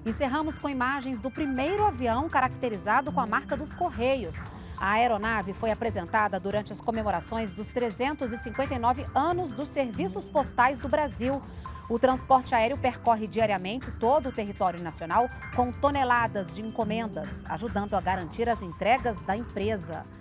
Encerramos com imagens do primeiro avião caracterizado com a marca dos Correios. A aeronave foi apresentada durante as comemorações dos 359 anos dos Serviços Postais do Brasil. O transporte aéreo percorre diariamente todo o território nacional com toneladas de encomendas, ajudando a garantir as entregas da empresa.